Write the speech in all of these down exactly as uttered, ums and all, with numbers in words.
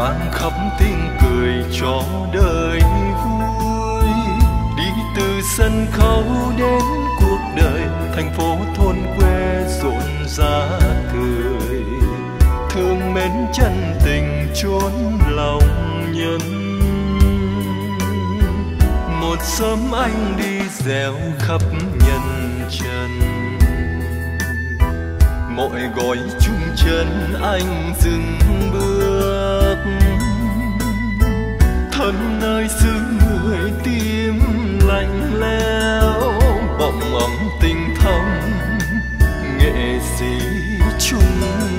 vang khắp tiếng cười cho đời vui. Đi từ sân khấu đến cuộc đời, thành phố thôn quê rộn rã cười. Thương mến chân tình chốn lòng nhân. Một sớm anh đi dẻo khắp nhân trần, mỗi gói chung chân anh dừng bước. Thân nơi xứ người tim lạnh lẽo, bỗng ấm tình thâm nghệ sĩ chung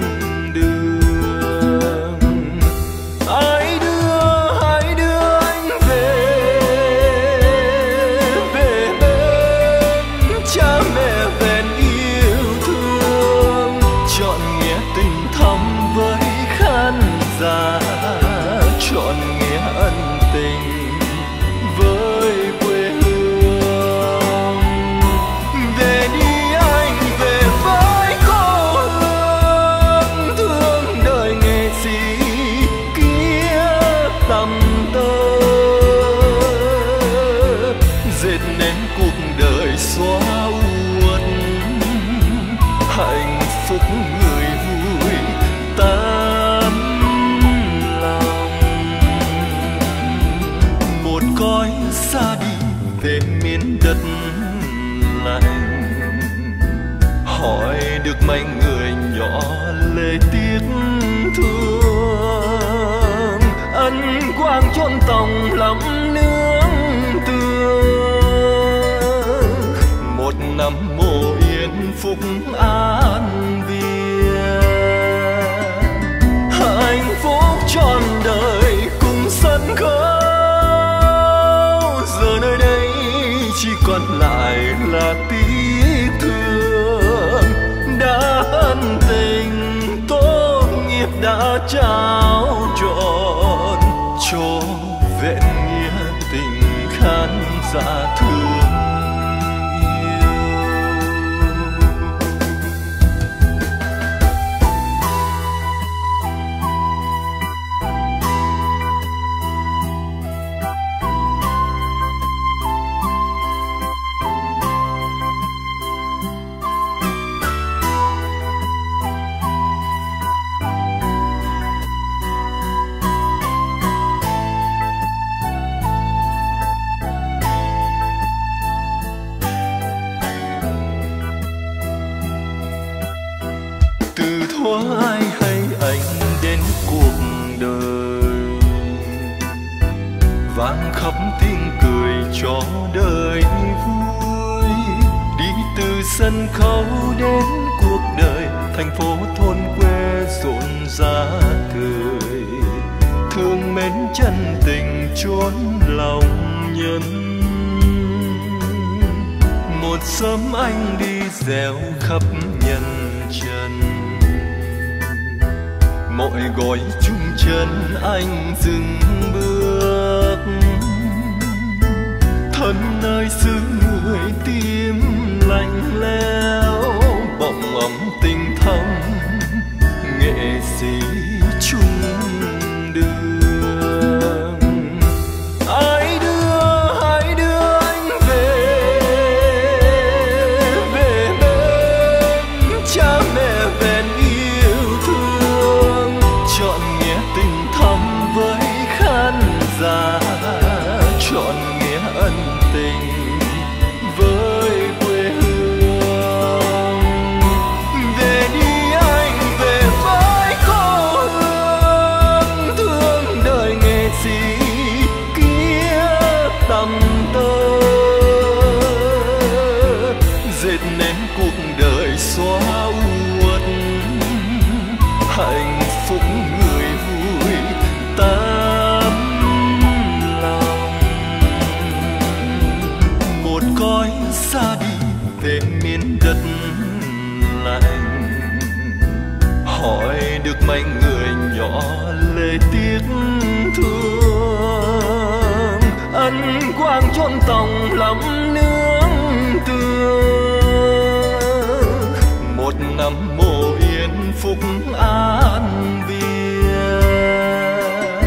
đường. Hãy đưa, hãy đưa anh về, về bên cha mẹ bên yêu thương, trọn nghĩa tình thắm với khán giả, trọn nghĩa ân tình với quê hương. Về đi anh về với cô hương, thương đời nghệ sĩ kia tầm tơ, dệt nên cuộc đời xóa uất. Hạnh phúc người vui tấm lòng, một cõi xa đi về miền đất lạnh. Hỏi được mấy người nhỏ lệ tiếc thương, ân quang chôn tòng lắm nương tường. Một năm mộ yên phúc an viên, hạnh phúc trọn đời cùng sân khấu. Giờ nơi đây chỉ còn lại là tiếc thương, đã ân tình tốt nghiệp đã trao trọn cho vẹn nghĩa tình khán giả thương. Thuở ai hay anh đến cuộc đời, vang khắp tiếng cười cho đời vui. Đi từ sân khấu đến cuộc đời, thành phố thôn quê rộn rã cười. Thương mến chân tình chốn lòng nhân. Một sớm anh đi dẻo khắp nhân trần, mỗi gói chung chân anh dừng bước. Thân nơi xứ người tim lạnh lẽo, bỗng ấm tình thâm nghệ sĩ chung đường. Hãy đưa, hãy đưa anh về, về bên cha mẹ bên yêu thương, trọn nghĩa tình thắm với khán giả, trọn nghĩa ân tình với quê hương. Về đi anh về với cô hương, thương đời nghệ sĩ kia tầm tơ, dệt nên cuộc đời xóa uất. Hạnh phúc người vui tấm lòng, một cõi xa đi về miền đất lạnh. Hỏi được mấy người nhỏ lệ tiếc thương, ân quang chôn tòng lắm nương tường. Một năm mộ yên phúc an viên,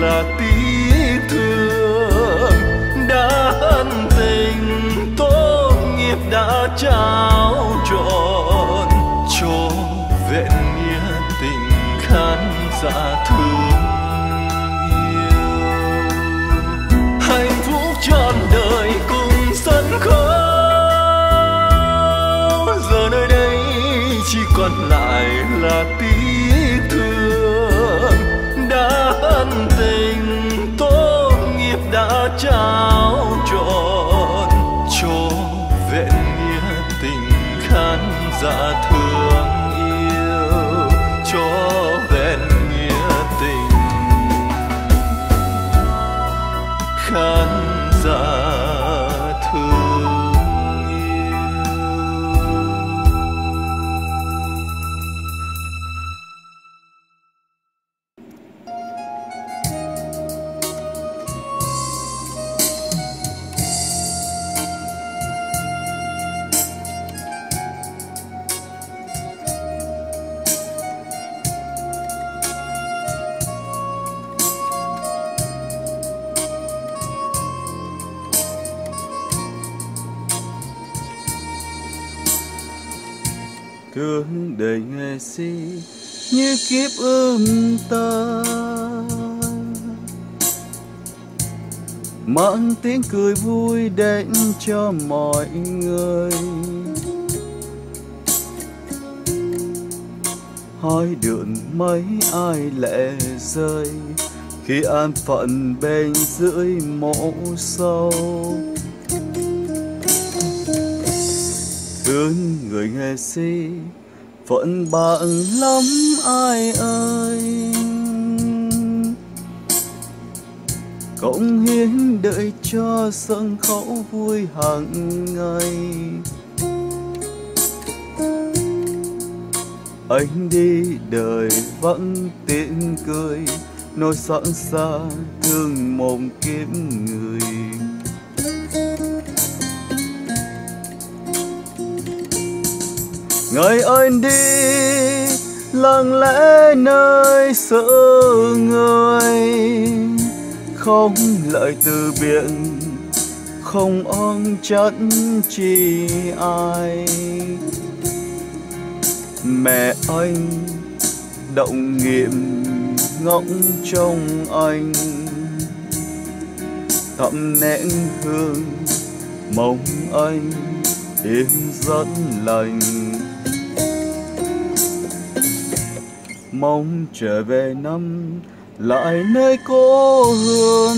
là tiếc thương. Đã ân tình tốt nghiệp đã trao trọn cho vẹn nghĩa tình khán giả thương yêu. Hạnh phúc trọn đời cùng sân khấu, giờ nơi đây chỉ còn lại là tiếc thương. Đã ân tình tốt nghiệp đã trao trọn cho vẹn nghĩa tình khán giả thương yêu, cho vẹn nghĩa tình khán giả thương yêu. Thương đời nghệ sĩ như kiếp ươm ta, mang tiếng cười vui đến cho mọi người. Hỏi đường mấy ai lệ rơi khi an phận bên dưới mộ sâu. Thương người nghệ sĩ phận bạc lắm ai ơi, cống hiến đợi cho sân khấu vui hàng ngày. Anh đi đời vẫn tiếng cười, nỗi sẵn xa thương một kiếp người. Ngày anh đi lặng lẽ nơi xứ người, không lời từ biệt, không oan trách chi ai. Mẹ anh động nghiệm ngóng trong anh, thắm nén hương mong anh yên rất lành. Mong trở về năm lại nơi cố hương,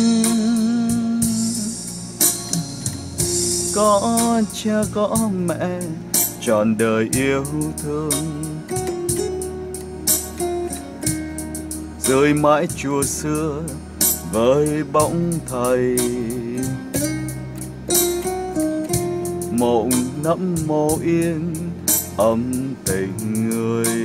có cha có mẹ trọn đời yêu thương. Rơi mãi chùa xưa với bóng thầy, mộng nắm mồ yên ấm tình người.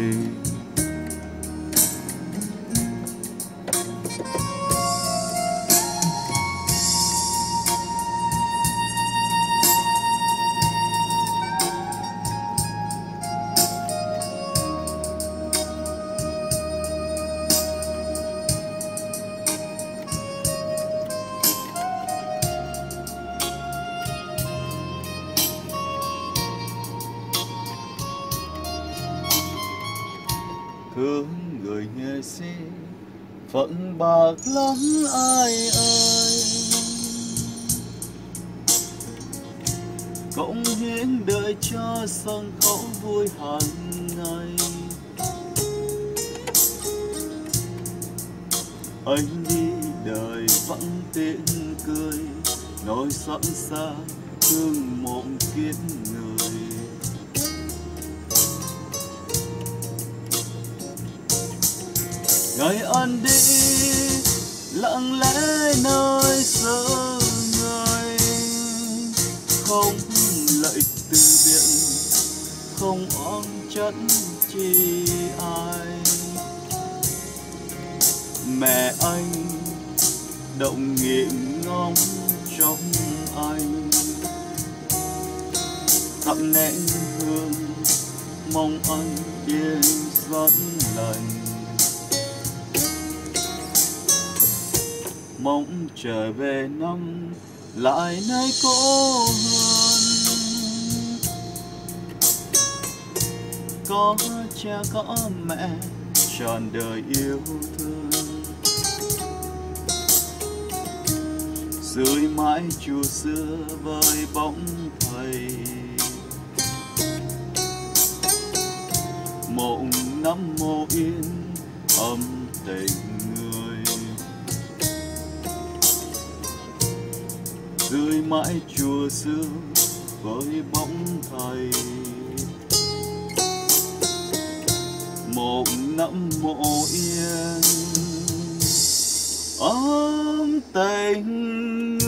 Thương người nghệ sĩ phận bạc lắm ai ơi, cống hiến đợi cho sân khấu vui hàng ngày. Anh đi đời vẫn tiếng cười, nỗi sẵn xa thương một kiếp người. Ngày anh đi lặng lẽ nơi xứ người, không lời từ biệt, không oan trách chi ai. Mẹ anh động nghiệm ngóng trong anh, thắp nén hương mong anh yên rất lành. mong trở về năm lại nơi cô hương. Có cha có mẹ trọn đời yêu thương, dưới mái chùa xưa với bóng thầy. Mộng năm mộ yên ấm tình người, dưới mái chùa xưa với bóng thầy. Mộng năm mộ yên ấm tình